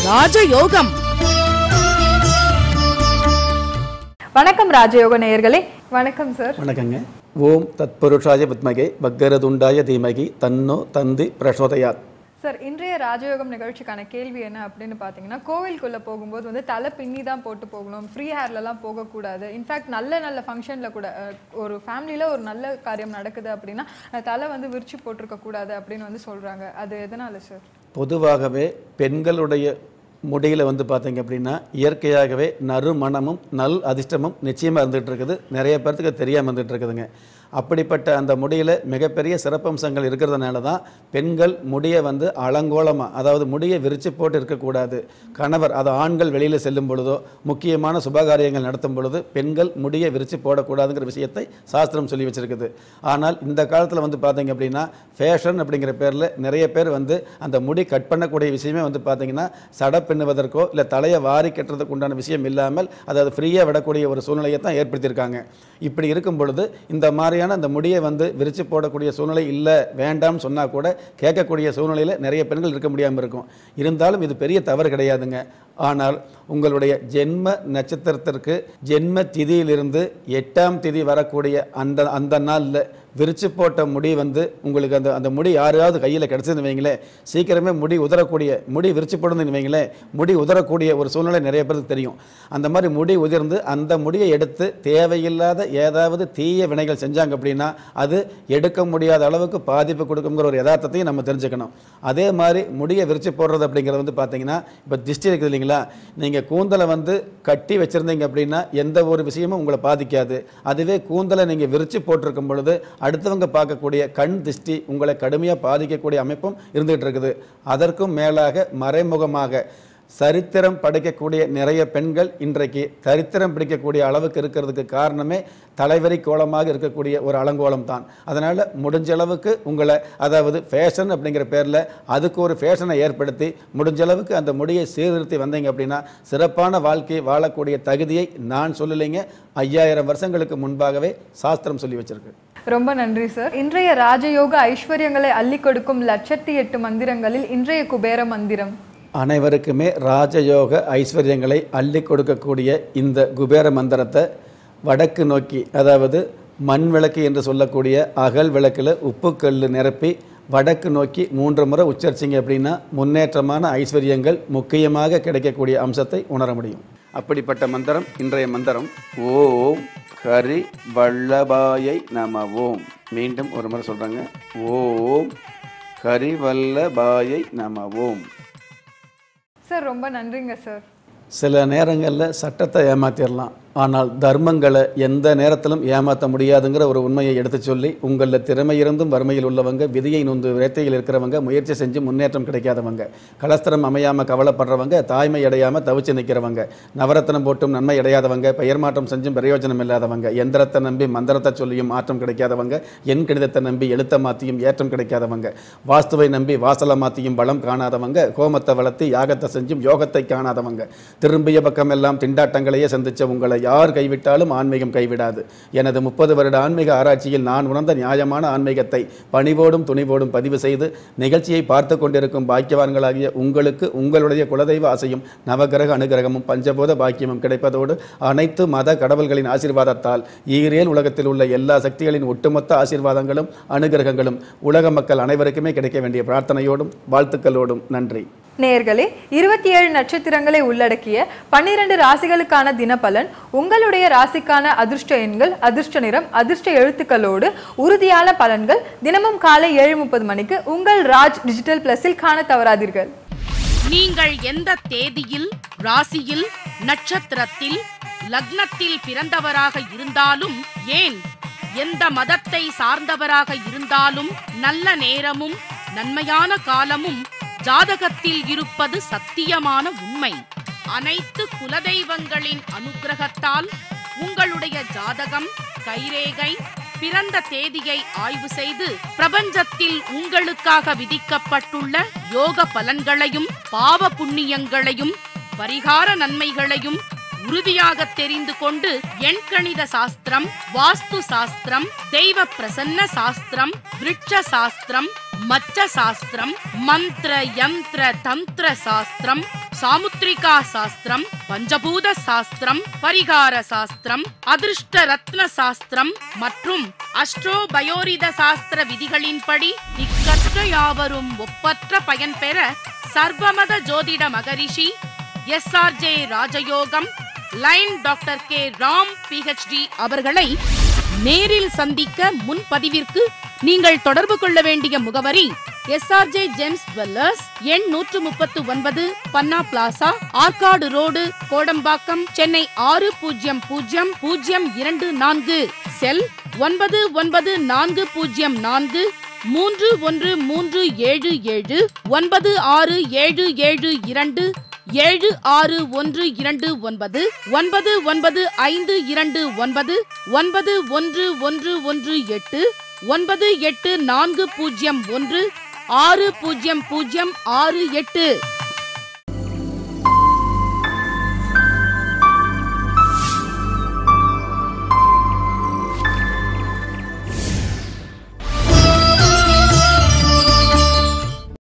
ராஜயோகம். வணக்கம் ராஜயோக நேயர்களே. வணக்கம் சார். வணக்கங்க. ஓம் தத்புருஷாய வித்மகே வக்கரதுண்டாய தீமகி தன்னோ தந்தி பிரசோதயாத். சார், இன்றைய ராஜயோகம் நிகழ்ச்சிக்கான கேள்வி என்ன அப்படின்னு பார்த்தீங்கன்னா, கோவிலுக்குள்ளே போகும்போது வந்து தலை பின்னி தான் போட்டு போகணும், ஃப்ரீ ஹேர்லலாம் போகக்கூடாது. இன்ஃபேக்ட் நல்ல ஃபங்க்ஷனில் கூட ஒரு ஃபேமிலியில் ஒரு நல்ல காரியம் நடக்குது அப்படின்னா தலை வந்து விரிச்சு போட்டிருக்கக்கூடாது அப்படின்னு வந்து சொல்கிறாங்க. அது எதனால சார்? பொதுவாகவே பெண்களுடைய முடியில் வந்து பார்த்தீங்க அப்படின்னா இயற்கையாகவே நறுமணமும் நல் அதிர்ஷ்டமும் நிச்சயமாக இருந்துகிட்டு இருக்குது. நிறைய பேர்த்துக்கு தெரியாமல் வந்துட்டு இருக்குதுங்க. அப்படிப்பட்ட அந்த முடியில் மிகப்பெரிய சிறப்பம்சங்கள் இருக்கிறதுனால தான் பெண்கள் முடியை வந்து அலங்கோலமாக, அதாவது முடியை விரித்து போட்டு இருக்கக்கூடாது. கணவர், அது ஆண்கள் வெளியில் செல்லும் பொழுதோ முக்கியமான சுபகாரியங்கள் நடத்தும் பொழுது பெண்கள் முடியை விரித்து போடக்கூடாதுங்கிற விஷயத்தை சாஸ்திரம் சொல்லி வச்சுருக்குது. ஆனால் இந்த காலத்தில் வந்து பார்த்தீங்க அப்படின்னா ஃபேஷன் அப்படிங்கிற பேரில் நிறைய பேர் வந்து அந்த முடி கட் பண்ணக்கூடிய விஷயமே வந்து பார்த்தீங்கன்னா சடை பின்னுவதற்கோ இல்லை தலையை வாரி கட்டுறதுக்கு உண்டான விஷயம் இல்லாமல் அதாவது ஃப்ரீயாக விடக்கூடிய ஒரு சூழ்நிலையை தான் ஏற்படுத்தியிருக்காங்க. இப்படி இருக்கும் பொழுது இந்த மாதிரியான அந்த முடியை வந்து விரிச்சு போடக்கூடிய சூழ்நிலை இல்லை, வேண்டாம்னு சொன்னால் கூட கேட்கக்கூடிய சூழ்நிலையில் நிறைய பெண்கள் இருக்க முடியாமல் இருக்கும். இருந்தாலும் இது பெரிய தவறு கிடையாதுங்க. ஆனால் உங்களுடைய ஜென்ம நட்சத்திரத்திற்கு ஜென்ம திதியிலிருந்து 8ஆம் திதி வரக்கூடிய அந்த நாளில் விரிச்சு போட்ட முடி வந்து உங்களுக்கு அந்த முடி யாராவது கையில் கிடச்சதுன்னு வைங்களேன், சீக்கிரமே முடி உதறக்கூடிய, முடி விரிச்சு போடுதுன்னு வைங்களேன், முடி உதறக்கூடிய ஒரு சூழ்நிலை நிறைய பேருக்கு தெரியும். அந்த மாதிரி முடி உதிர்ந்து அந்த முடியை எடுத்து தேவையில்லாத ஏதாவது தீய வினைகள் செஞ்சாங்க அப்படின்னா அது எடுக்க முடியாத அளவுக்கு பாதிப்பு கொடுக்குங்கிற ஒரு யதார்த்தத்தையும் நம்ம தெரிஞ்சுக்கணும். அதே மாதிரி முடியை விரிச்சு போடுறது அப்படிங்கிறது வந்து பார்த்தீங்கன்னா இப்போ திஷ்டி இருக்குது இல்லைங்களா, நீங்கள் கூந்தலை வந்து கட்டி வச்சுருந்தீங்க அப்படின்னா எந்த ஒரு விஷயமும் உங்களை பாதிக்காது. அதுவே கூந்தலை நீங்கள் விரிச்சு போட்டிருக்கும் பொழுது அடுத்தவங்க பார்க்கக்கூடிய கண் திஷ்டி உங்களை கடுமையாக பாதிக்கக்கூடிய அமைப்பும் இருந்துகிட்டு இருக்குது. அதற்கும் மேலாக மறைமுகமாக சரித்திரம் படைக்கக்கூடிய நிறைய பெண்கள் இன்றைக்கு சரித்திரம் பிடிக்கக்கூடிய அளவுக்கு இருக்கிறதுக்கு காரணமே தலைவரி கோலமாக இருக்கக்கூடிய ஒரு அலங்கோலம் தான். அதனால் முடிஞ்ச அளவுக்கு உங்களை, அதாவது ஃபேஷன் அப்படிங்கிற பேரில் அதுக்கு ஒரு ஃபேஷனை ஏற்படுத்தி முடிஞ்ச அளவுக்கு அந்த முடியை சீர்திருத்தி வந்தீங்க அப்படின்னா சிறப்பான வாழ்க்கையை வாழக்கூடிய தகுதியை நான் சொல்லலைங்க, 5000 வருஷங்களுக்கு முன்பாகவே சாஸ்திரம் சொல்லி வச்சிருக்கு. ரொம்ப நன்றி சார். இன்றைய ராஜயோக ஐஸ்வர்யங்களை அள்ளி கொடுக்கும் 108 மந்திரங்களில் இன்றைய குபேர மந்திரம். அனைவருக்குமே ராஜயோக ஐஸ்வர்யங்களை அள்ளி கொடுக்கக்கூடிய இந்த குபேர மந்திரத்தை வடக்கு நோக்கி, அதாவது மண் விளக்கு என்று சொல்லக்கூடிய அகல் விளக்கில் உப்புக்கல் நிரப்பி வடக்கு நோக்கி 3 முறை உச்சரிச்சிங்க அப்படின்னா முன்னேற்றமான ஐஸ்வர்யங்கள் முக்கியமாக கிடைக்கக்கூடிய அம்சத்தை உணர முடியும். அப்படிப்பட்ட மந்திரம் இன்றைய மந்திரம். ஓம் ஹரி வல்லபாயை நம ஓம். மீண்டும் ஒரு முறை சொல்கிறாங்க. ஓம் ஹரி வல்லபாயை நம ஓம். சார், ரொம்ப நன்றிங்க சார். சில நேரங்களில் சட்டத்தை ஏமாற்றிடலாம், ஆனால் தர்மங்களை எந்த நேரத்திலும் ஏமாற்ற முடியாதுங்கிற ஒரு உண்மையை எடுத்து சொல்லி, உங்களில் திறமை இருந்தும் வறுமையில் உள்ளவங்க, விதியை நொந்து வேட்டையில் இருக்கிறவங்க, முயற்சி செஞ்சு முன்னேற்றம் கிடைக்காதவங்க, கலஸ்திரம் அமையாமல் கவலைப்படுறவங்க, தாய்மை அடையாமல் தவிச்சு நிற்கிறவங்க, நவரத்தனம் போட்டும் நன்மை அடையாதவங்க, பெயர் மாற்றம் செஞ்சும் பிரயோஜனம் இல்லாதவங்க, எந்திரத்தை நம்பி மந்திரத்தை சொல்லியும் மாற்றம் கிடைக்காதவங்க, எண் கணிதத்தை நம்பி எழுத்த மாற்றியும் ஏற்றம் கிடைக்காதவங்க, வாஸ்துவை நம்பி வாசலை மாற்றியும் பலம் காணாதவங்க, கோமத்தை வளர்த்தி யாகத்தை செஞ்சும் யோகத்தை காணாதவங்க, திரும்பிய பக்கம் எல்லாம் திண்டாட்டங்களையே சந்திச்ச உங்களை யார் கைவிட்டாலும் ஆன்மீகம் கைவிடாது. எனது 30 வருட ஆன்மீக ஆராய்ச்சியில் நான் உணர்ந்த நியாயமான ஆன்மீகத்தை பணிவோடும் துணிவோடும் பதிவு செய்து நிகழ்ச்சியை பார்த்து கொண்டிருக்கும் பாக்கியவான்களாகிய உங்களுக்கு உங்களுடைய குலதெய்வ ஆசையும் நவகிரக அனுகிரகமும் பஞ்சபோத பாக்கியமும் கிடைப்பதோடு அனைத்து மத கடவுள்களின் ஆசீர்வாதத்தால் ஈரேல் உலகத்தில் உள்ள எல்லா சக்திகளின் ஒட்டுமொத்த ஆசீர்வாதங்களும் அனுகிரகங்களும் உலக மக்கள் அனைவருக்குமே கிடைக்க வேண்டிய பிரார்த்தனையோடும் வாழ்த்துக்களோடும் நன்றி. நேயர்களே, 27 நட்சத்திரங்களை உள்ளடக்கிய 12 ராசிகளுக்கான தினபலன், உங்களுடைய ராசிக்கான அதிர்ஷ்ட எண்கள், அதிர்ஷ்ட நிறம், அதிர்ஷ்ட எழுத்துக்களோடு உறுதியான பலன்கள் தினமும் காலை 7:30 மணிக்கு உங்கள் ராஜ் டிஜிட்டல் பிளஸில் காண தவறாதீர்கள். நீங்கள் எந்த தேதியில், ராசியில், நட்சத்திரத்தில், லக்னத்தில் பிறந்தவராக இருந்தாலும், ஏன் எந்த மதத்தை சார்ந்தவராக இருந்தாலும் நல்ல நேரமும் நன்மையான காலமும் ஜாதகத்தில் இருப்பது சத்தியமான உண்மை. அனைத்து குலதெய்வங்களின் அனுக்கிரகத்தால் உங்களுடைய ஜாதகம், கைரேகை, பிறந்த தேதியை ஆய்வு செய்து பிரபஞ்சத்தில் உங்களுக்காக விதிக்கப்பட்டுள்ள யோக பலன்களையும் பாவ புண்ணியங்களையும் பரிகார நன்மைகளையும் உறுதியாக தெரிந்து கொண்டு எண்கணித சாஸ்திரம், வாஸ்து சாஸ்திரம், தெய்வ பிரசன்ன சாஸ்திரம், விருட்ச சாஸ்திரம், மச்ச சாஸ்திரம், மந்திர யந்திர தந்திர சாஸ்திரம், சாமுத்ரிகா சாஸ்திரம், பஞ்சபூத சாஸ்திரம், பரிகார சாஸ்திரம், அதிர்ஷ்ட ரத்ன சாஸ்திரம் மற்றும் அஸ்ட்ரோபயோரித சாஸ்திர விதிகளின்படி இக்கற்ற யாவரும் ஒப்பற்ற பயன் பெற சர்வமத ஜோதிட மகரிஷி RJ ராஜயோகம் line doctor K Ram PhD அவர்களை நேரில் சந்திக்க முன்பதிவிற்கு நீங்கள் தொடர்பு கொள்ள வேண்டிய முகவரி SRJ ஜெம்ஸ் ஜுவல்லர்ஸ், எண் 139, Panna plaza, Arcot road, Kodambakkam, Chennai 600024, cell 9940431377 96772729 76129 99529 91118 98401 60068